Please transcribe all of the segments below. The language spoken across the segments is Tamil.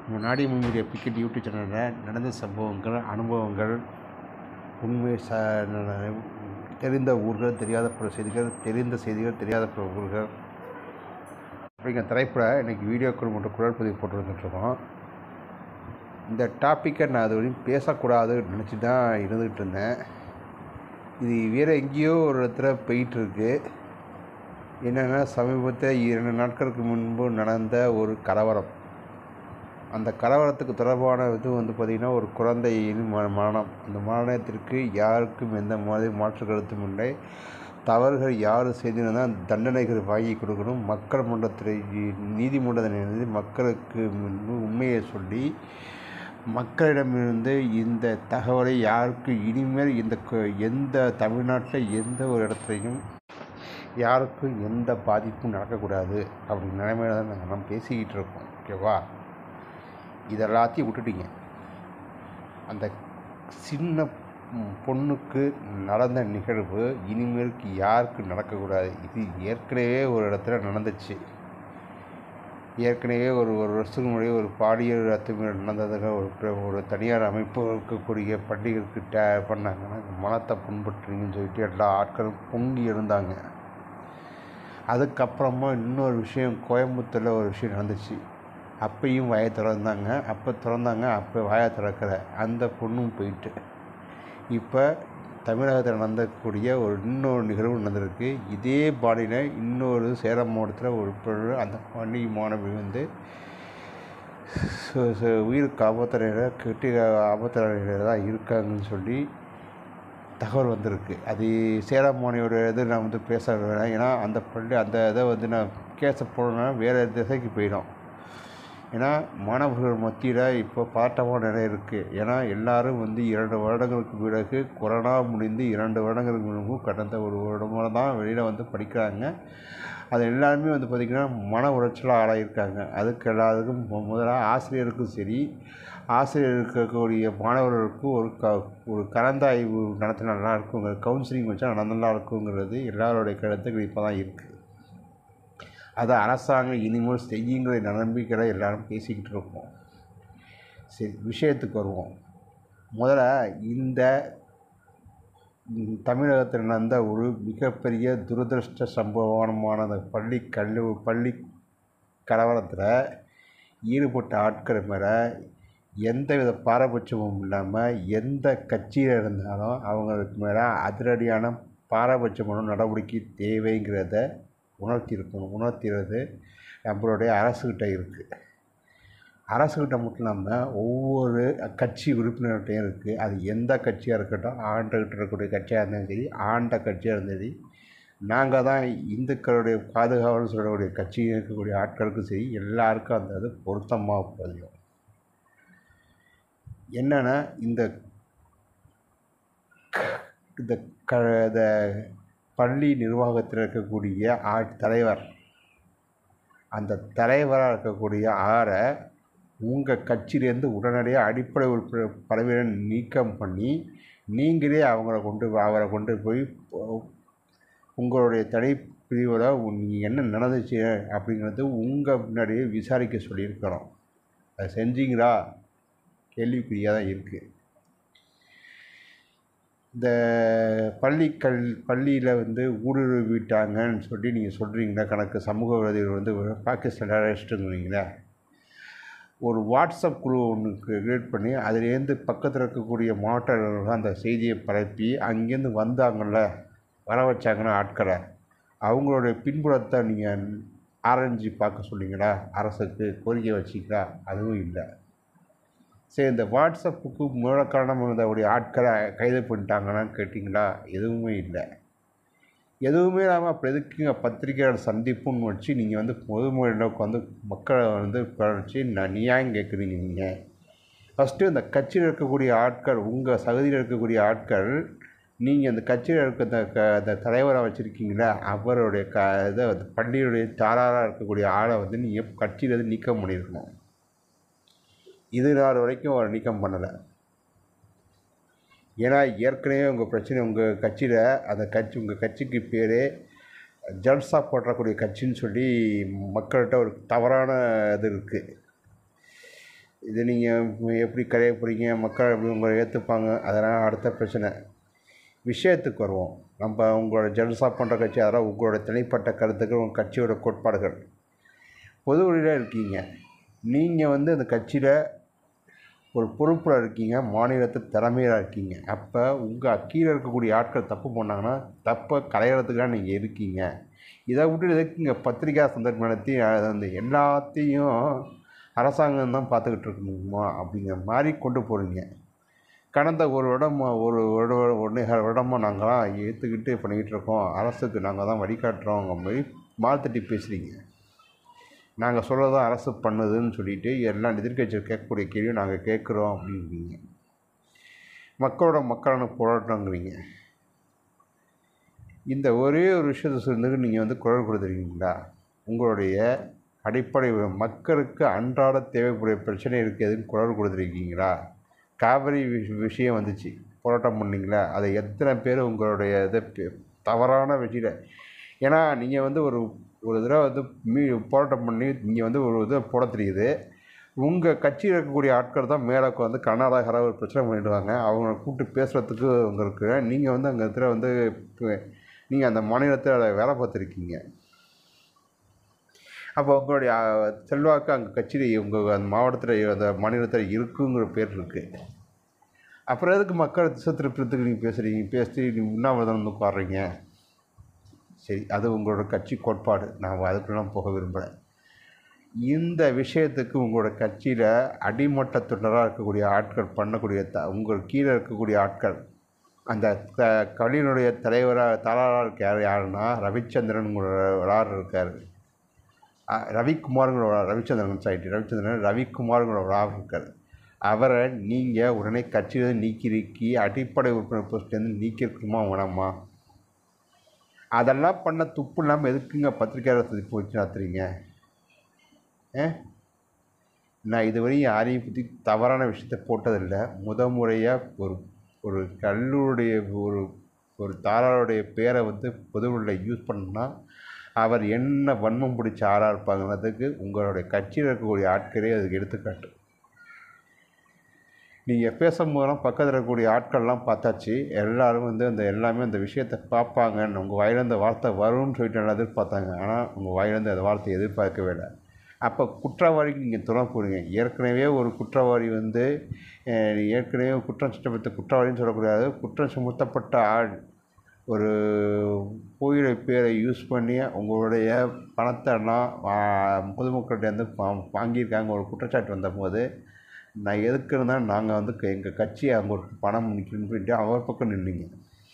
நாடி மீடியா பிக்கெட் யூடியூப் சேனலில் நடந்த சம்பவங்கள், அனுபவங்கள், உண்மை தெரிந்த ஊர்கள், தெரியாத பிற செய்திகள், தெரிந்த செய்திகள், தெரியாத பிற ஊர்கள் அப்படிங்கிற தலைப்பில் இன்றைக்கி வீடியோக்கள் மற்றும் குரல் பதிவு போட்டு வந்துட்டுருக்கோம். இந்த டாப்பிக்கை நான் அது வரையும் பேசக்கூடாதுன்னு நினச்சி தான் இருந்துக்கிட்டு இருந்தேன். இது வேறு எங்கேயோ ஒரு இடத்துல போயிட்டுருக்கு. என்னென்னா, சமீபத்தில் 2 நாட்களுக்கு முன்பு நடந்த ஒரு கலவரம். அந்த கலவரத்துக்கு தொடர்பான இது பார்த்திங்கன்னா, ஒரு குழந்தையின் மரணம். அந்த மரணத்திற்கு யாருக்கும் எந்த மாதிரி மாற்று கருத்தும் இல்லை. தவறுகள் யார் செய்திருந்தால் தண்டனைகள் வாங்கி கொடுக்கணும். மக்கள் மன்றத்தில் நீதிமன்றத்தில் மக்களுக்கு உண்மையை சொல்லி மக்களிடமிருந்து இந்த தகவலை யாருக்கு இனிமேல் எந்த தமிழ்நாட்டில் எந்த ஒரு இடத்துலையும் யாருக்கும் எந்த பாதிப்பும் நடக்கக்கூடாது அப்படிங்கிற நிலைமையில தான் நாங்கள் பேசிக்கிட்டு இருக்கோம். ஓகேவா? இதெல்லாத்தையும் விட்டுட்டீங்க. அந்த சின்ன பொண்ணுக்கு நடந்த நிகழ்வு இனிமேலுக்கு யாருக்கு நடக்கக்கூடாது. இது ஏற்கனவே ஒரு இடத்துல நடந்துச்சு. ஏற்கனவே ஒரு வருஷத்துக்கு முன்னாடி ஒரு பாலியல் அத்துமீறல் நடந்ததுங்க. ஒரு தனியார் அமைப்பு இருக்கக்கூடிய பள்ளிகளுக்கு பண்ணாங்கன்னா மனத்தை புண்பற்றுங்கன்னு சொல்லிட்டு எல்லா ஆட்களும் பொங்கி இருந்தாங்க. அதுக்கப்புறமா இன்னொரு விஷயம், கோயம்புத்தூரில் ஒரு விஷயம் நடந்துச்சு. அப்பையும் வாயை திறந்தாங்க. அப்போ வாயை திறக்கலை. அந்த பொண்ணும் போயிட்டு இப்போ தமிழகத்தில் நடந்தக்கூடிய இன்னொரு நிகழ்வு நடந்திருக்கு. இதே பாணியில் இன்னொரு சேலம் மாவட்டத்தில் ஒரு பொருள், அந்த பள்ளி மாணவி உயிருக்கு ஆபத்தான நிலையில் தான் இருக்காங்கன்னு சொல்லி தகவல் வந்திருக்கு. அது சேலம் மாணவியோட இது நான் பேச வேணாம். ஏன்னா அந்த இதை நான் கேஸை போடணும்னா வேறு திசைக்கு போயிடும். ஏன்னா மாணவர்கள் மத்தியில் இப்போ பதட்டமான நிலை இருக்குது. ஏன்னா எல்லோரும் 2 வருடங்களுக்கு பிறகு கொரோனா முடிந்து 2 வருடங்களுக்கு முன்பு கடந்த ஒரு வருடமாக தான் வெளியில் படிக்கிறாங்க. அது எல்லாருமே பார்த்திங்கன்னா மன உளைச்சலாக ஆளாயிருக்காங்க. அதுக்கு எல்லாத்துக்கும் முதலாக ஆசிரியருக்கும் சரி, ஆசிரியர் இருக்கக்கூடிய மாணவர்களுக்கும் ஒரு கலந்தாய்வு நடத்தினா நல்லா இருக்குங்க, கவுன்சிலிங் வச்சா நல்லா இருக்குங்கிறது எல்லாருடைய கருத்துக்கள் இப்போ தான் இருக்குது. அதை அரசாங்கம் இனிமேல் செய்யுங்கிற நம்பிக்கையை எல்லாரும் பேசிக்கிட்டு இருக்கோம். சரி, விஷயத்துக்கு வருவோம். முதல்ல இந்த தமிழகத்தில் நடந்த ஒரு மிகப்பெரிய துரதிருஷ்ட சம்பவமான அந்த பள்ளி கலவரத்தில் ஈடுபட்ட ஆட்கள் மேலே எந்தவித பாரபட்சமும் இல்லாமல் எந்த கட்சியில் இருந்தாலும் அவங்களுக்கு மேலே அதிரடியான பாரபட்சமான நடவடிக்கை தேவைங்கிறத உணர்த்திறது நம்மளுடைய அரசுக்கிட்ட இருக்குது. அரசுக்கிட்ட மட்டும் இல்லாமல் ஒவ்வொரு கட்சி உறுப்பினர்கிட்டையும் இருக்குது. அது எந்த கட்சியாக இருக்கட்டும், ஆண்டுகிட்ட இருக்கக்கூடிய கட்சியாக இருந்தாலும் சரி, ஆண்ட கட்சியாக இருந்தாலும் சரி, நாங்கள் தான் இந்துக்களுடைய பாதுகாவல்னு சொல்லக்கூடிய கட்சியில் இருக்கக்கூடிய ஆட்களுக்கும் சரி, எல்லாருக்கும் அந்த இது பொருத்தமாக பதியும். என்னென்னா, இந்த பள்ளி நிர்வாகத்தில் இருக்கக்கூடிய தலைவர், அந்த தலைவராக இருக்கக்கூடிய ஆரை உங்கள் கட்சியிலேருந்து உடனடியாக அடிப்படை உறுப்பினர் பதவியை நீக்கம் பண்ணி நீங்களே அவரை கொண்டு போய் உங்களுடைய தனிப்பிரிவில் நீங்கள் என்ன நடந்துச்சு அப்படிங்கிறது உங்கள் முன்னாடியே விசாரிக்க சொல்லியிருக்கிறோம். அதை செஞ்சீங்களா? கேள்விக்குறியாக தான் இருக்குது. இந்த பள்ளியில் ஊடுருவிட்டாங்கன்னு சொல்லி நீங்கள் சொல்கிறீங்களா? கணக்கு சமூக விரோதிகள் பாகிஸ்தான் அழைச்சிட்டுங்கிறீங்களா? ஒரு வாட்ஸ்அப் குழு ஒன்று கிரியேட் பண்ணி அதுலேருந்து பக்கத்தில் இருக்கக்கூடிய மாவட்டங்கள் அந்த செய்தியை பரப்பி அங்கேருந்து வர வச்சாங்கன்னா ஆட்களை, அவங்களுடைய பின்புலத்தை நீங்கள் ஆராய்ச்சி பார்க்க சொன்னீங்களா? அரசுக்கு கோரிக்கை வச்சிங்களா? அதுவும் இல்லை. சரி, இந்த வாட்ஸ்அப்புக்கு மூல காரணம் இருந்தவுடைய ஆட்களை கைது பண்ணிட்டாங்கன்னு கேட்டிங்களா? எதுவுமே இல்லை. எதுவுமே இல்லாமல் அப்புறம் எதுக்குங்க பத்திரிகையாளர் சந்திப்புன்னு வச்சு நீங்கள் பொதுமொழியில் மக்களை வச்சு நியாயம் கேட்குறீங்க? நீங்கள் ஃபஸ்ட்டு இந்த கட்சியில் இருக்கக்கூடிய ஆட்கள், உங்கள் சகதியில் இருக்கக்கூடிய ஆட்கள், நீங்கள் அந்த கட்சியில் இருக்க அந்த தலைவராக வச்சுருக்கீங்களா, அவருடைய இதை பள்ளியுடைய தாராளாக இருக்கக்கூடிய ஆளை நீங்கள் கட்சியிலேருந்து நீக்கம் பண்ணியிருக்கணும். இது நாள் வரைக்கும் அவர் நீக்கம் பண்ணலை. ஏன்னா ஏற்கனவே உங்கள் பிரச்சனை, உங்கள் கட்சியில் உங்கள் கட்சிக்கு பேர் ஜல்சா போட்டக்கூடிய கட்சின்னு சொல்லி மக்கள்கிட்ட ஒரு தவறான இது இருக்குது. இது நீங்கள் எப்படி கரைய போகிறீங்க, மக்கள் எப்படி உங்களை ஏற்றுப்பாங்க, அதெல்லாம் அடுத்த பிரச்சனை. விஷயத்துக்கு வருவோம். நம்ம உங்களோட ஜல்சா பண்ணுற கட்சி, அதெல்லாம் உங்களோட தனிப்பட்ட கருத்துக்கள், உங்கள் கட்சியோட கோட்பாடுகள். பொது வழியில் இருக்கீங்க, நீங்கள் அந்த கட்சியில் ஒரு பொறுப்பில் இருக்கீங்க, மாநிலத்து திறமையாக இருக்கீங்க. அப்போ உங்கள் கீழே இருக்கக்கூடிய ஆட்கள் தப்பு பண்ணாங்கன்னா தப்பை களையிறதுக்காக நீங்கள் இருக்கீங்க. இதை விட்டு எதுக்குங்க பத்திரிக்கா சந்தர்ப்பம் நடத்தி எல்லாத்தையும் அரசாங்கம் தான் பார்த்துக்கிட்டு இருக்கணுமா அப்படிங்கிற மாதிரி கொண்டு போகிறீங்க. கடந்த ஒரு வருடமாக நாங்களாம் ஏற்றுக்கிட்டு பண்ணிக்கிட்டு இருக்கோம், அரசுக்கு நாங்கள் தான் வழிகாட்டுறோங்க மாதிரி மால்தட்டி பேசுகிறீங்க. நாங்கள் சொல்கிறதான் அரசு பண்ணுதுன்னு சொல்லிவிட்டு எல்லாம் எதிர்க்கட்சியில் கேட்கக்கூடிய கேள்வி நாங்கள் கேட்குறோம் அப்படிங்கிறீங்க. மக்களான போராட்டங்கிறீங்க. இந்த ஒரே ஒரு விஷயத்தை சொல்லிட்டு நீங்கள் குரல் கொடுத்துருக்கீங்களா? உங்களுடைய அடிப்படை மக்களுக்கு அன்றாட தேவைப்படைய பிரச்சனை இருக்குதுன்னு குரல் கொடுத்துருக்கீங்களா? காவிரி விஷயம் வந்துச்சு, போராட்டம் பண்ணிங்களா? அதை எத்தனை பேர் உங்களுடைய இதை தவறான விஷயம். ஏன்னா நீங்கள் ஒரு தடவை போராட்டம் பண்ணி நீங்கள் ஒரு இதை போட தெரியுது. உங்கள் கட்சியில் இருக்கக்கூடிய ஆட்கள் தான் மேலே கர்நாடகாவில் ஒரு பிரச்சனை பண்ணிவிடுவாங்க. அவங்கள கூப்பிட்டு பேசுகிறதுக்கு உங்களுக்கு நீங்கள் அங்கே இடத்துல நீங்கள் அந்த மாநிலத்தில் வேலை பார்த்துருக்கீங்க. அப்போ உங்களுடைய செல்வாக்கு அங்கே கட்சியில் உங்கள் அந்த மாவட்டத்தில் அந்த மாநிலத்தில் இருக்குங்கிற பேர் இருக்குது. அப்புறம் எதுக்கு மக்கள் திசை திருப்பத்துக்கு நீங்கள் பேசி உண்ணாவிரதம் உட்காடுறீங்க? சரி, அது உங்களோட கட்சி கோட்பாடு, நான் அதுக்குலாம் போக விரும்பலை. இந்த விஷயத்துக்கு உங்களோட கட்சியில் அடிமட்ட தொண்டராக இருக்கக்கூடிய ஆட்கள் பண்ணக்கூடிய உங்கள் கீழே இருக்கக்கூடிய ஆட்கள், அந்த கட்சியினுடைய தலைவராக இருக்கார் யாருன்னா ரவிச்சந்திரன் இருக்கார். ரவிக்குமாருங்கிற ஆள் இருக்கார். அவரை நீங்கள் உடனே கட்சியிலேருந்து நீக்கி அடிப்படை உறுப்பினர் போஸ்ட்லேருந்து நீக்கிருக்குமா வேணாமா? அதெல்லாம் பண்ண துப்பு இல்லாமல் எதுக்குங்க பத்திரிக்கையாளர் போச்சு நடத்துறீங்க? நான் இதுவரையும் யாரையும் பற்றி தவறான விஷயத்த போட்டதில்லை. முறையாக ஒரு கல்லூரிய ஒரு தாராளுடைய பேரை பொதுவெளியில் யூஸ் பண்ணா அவர் என்ன வன்மம் பிடிச்ச ஆளாக இருப்பாங்கிறதுக்கு உங்களுடைய கட்சியில் இருக்கக்கூடிய ஆட்களே அதுக்கு எடுத்துக்காட்டு. நீங்கள் பேசும்போதெல்லாம் பக்கத்தில் இருக்கக்கூடிய ஆட்கள்லாம் பார்த்தாச்சு, எல்லோரும் அந்த எல்லாமே அந்த விஷயத்தை பார்ப்பாங்கன்னு உங்கள் வாயிலேருந்து வார்த்தை வரும்னு சொல்லிட்டு நல்லா எதிர்பார்த்தாங்க. ஆனால் உங்கள் வாயிலேருந்து அந்த வார்த்தையை எதிர்பார்க்கவே இல்லை. அப்போ குற்றவாளிக்கு நீங்கள் துணை போடுங்க. ஏற்கனவே ஒரு குற்றவாளி ஏற்கனவே குற்றம் சுமத்த குற்றவாளின்னு சொல்லக்கூடாது, குற்றம் சுமத்தப்பட்ட ஆள் ஒரு கோயிலை பேரை யூஸ் பண்ணி உங்களுடைய பணத்தெல்லாம் பொதுமக்கள்கிட்ட வாங்கியிருக்காங்க ஒரு குற்றச்சாட்டு வந்தபோது நான் எதுக்கு இருந்தால் நாங்கள் எங்கள் கட்சியை அங்கே ஒரு பணம் நிற்கணும்னு சொல்லிட்டு அவர் பக்கம் நின்றீங்க.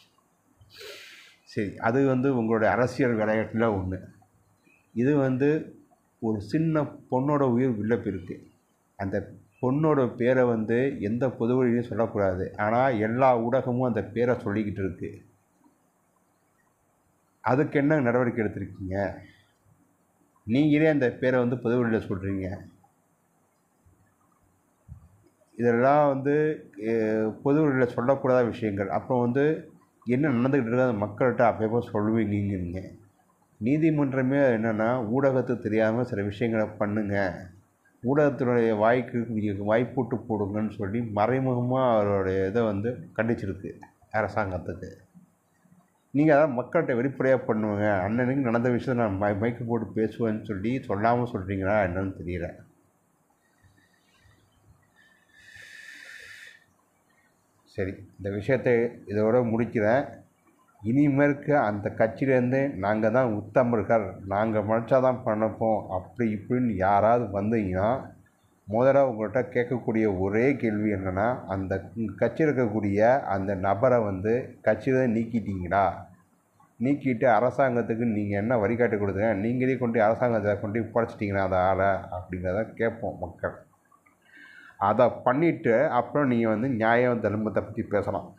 சரி, அது உங்களுடைய அரசியல் விளையாட்டில் ஒன்று. இது ஒரு சின்ன பொண்ணோட உயிர் வில்லப்பு இருக்குது. அந்த பொண்ணோட பேரை எந்த பொது வழியிலையும் சொல்லக்கூடாது. ஆனால் எல்லா ஊடகமும் அந்த பேரை சொல்லிக்கிட்டு இருக்குது. அதுக்கு என்ன நடவடிக்கை எடுத்திருக்கீங்க? நீங்களே அந்த பேரை பொது வழியில் சொல்கிறீங்க. இதெல்லாம் பொது வழியில் சொல்லக்கூடாத விஷயங்கள். அப்புறம் என்ன நடந்துக்கிட்டு இருக்க அந்த மக்கள்கிட்ட அப்பப்போ சொல்லுவீங்க. நீதிமன்றமே என்னென்னா ஊடகத்துக்கு தெரியாமல் சில விஷயங்களை பண்ணுங்கள், ஊடகத்தினுடைய வாய்க்கு நீங்கள் வாய்ப்பூட்டு போடுங்கன்னு சொல்லி மறைமுகமாக அவருடைய இதை கண்டிச்சிருக்கு அரசாங்கத்துக்கு. நீங்கள் அதான் மக்கள்கிட்ட வெளிப்படையாக பண்ணுவேங்க, அண்ணனுக்கு நடந்த விஷயத்தை நான் மைக்கு போட்டு பேசுவேன்னு சொல்லி சொல்லாமல் சொல்கிறீங்களா என்னன்னு தெரியல. சரி, இந்த விஷயத்தை இதோட முடிக்கிறேன். இனிமேற்கு அந்த கட்சியிலேருந்து நாங்கள் தான் உத்தமர்கள், நாங்கள் மறைச்சா தான் பண்ணப்போம் அப்படி இப்படின்னு யாராவது வந்தீங்கன்னா முதல்ல உங்கள்கிட்ட கேட்கக்கூடிய ஒரே கேள்வி என்னென்னா, அந்த கட்சியில் இருக்கக்கூடிய அந்த நபரை கட்சியில் நீக்கிட்டீங்களா? நீக்கிட்டு அரசாங்கத்துக்கு நீங்கள் என்ன வழிகாட்டி கொடுத்தீங்க? நீங்களே கொண்டு அரசாங்கத்தை கொண்டு படைச்சிட்டிங்கன்னா அந்த ஆளை அப்படிங்கிறத கேட்போம் மக்கள். அதை பண்ணிவிட்டு அப்புறம் நீங்கள் நியாயம் தர்மத்தை பற்றி பேசலாம்.